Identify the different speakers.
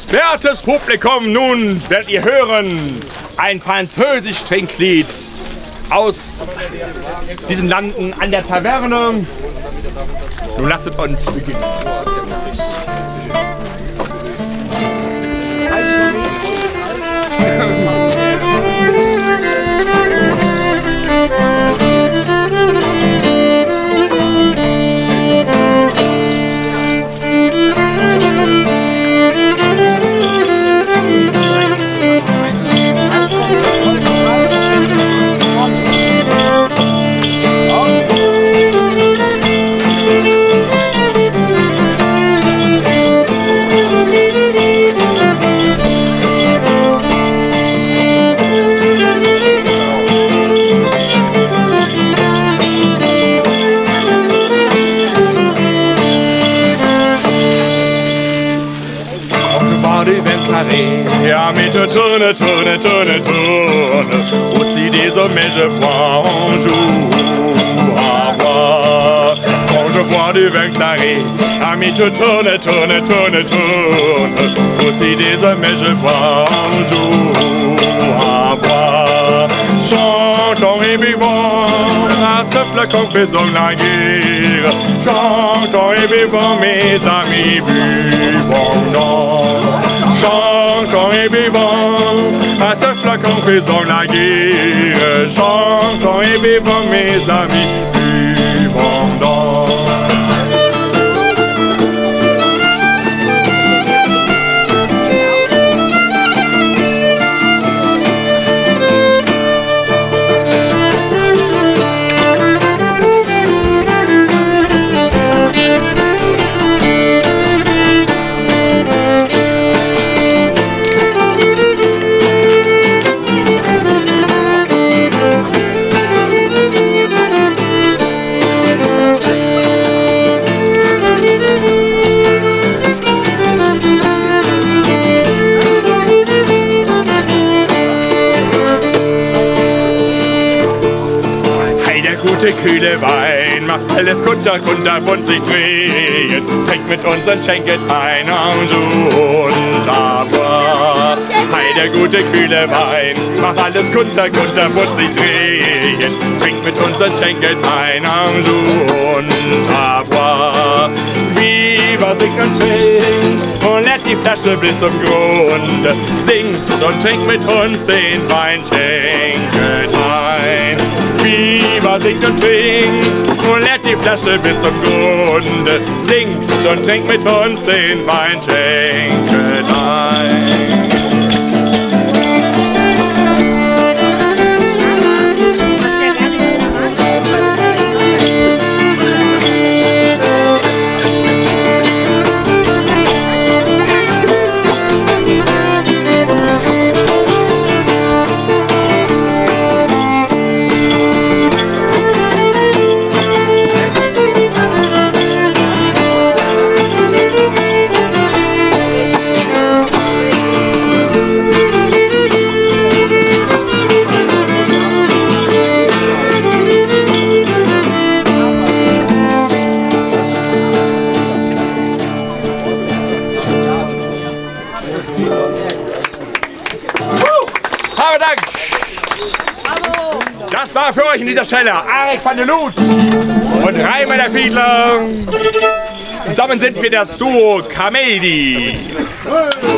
Speaker 1: Wertes Publikum, nun werdet ihr hören ein französisch Trinklied aus diesen Landen an der Taverne. Nun lasst uns beginnen. Mais tourne, tourne, tourne, tourne, aussi désormais je vois un jour à boire. Quand je bois du vin claré, ami, tu tourne, tourne, tourne, tourne, aussi désormais je vois un jour à boire. Chantons et buvons à ce flacon faisons la guerre. Chantons et buvons mes amis, buvons donc. Chantons et buvons, à ce flacon faisons la guerre. Chantons et buvons mes amis, buvons donc. Der kühle Wein macht alles kunterbunt sich drehen. Trinkt mit uns und schenket ein und aber. Hey, der gute kühle Wein macht alles kunterbunt sich drehen. Trinkt mit uns und schenket ein und aber. Viva, singt und trinkt und lädt die Flasche bis zum Grund. Singt und trinkt mit uns den Wein, schenket ein. Viva, singt und trinkt und lädt die Flasche bis zum Grund. Singt und trinkt mit uns den Wein, schenket ein. Das war für euch in dieser Stelle Arik van der Loot und Reimer der Fiedler. Zusammen sind wir das Duo Kamedi.